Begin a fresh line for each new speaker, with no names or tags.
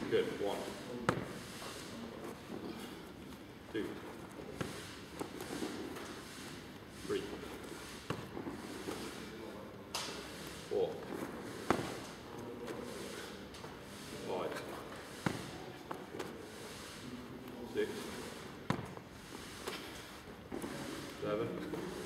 Good. 1, 2, 3, 4, 5, 6, 7,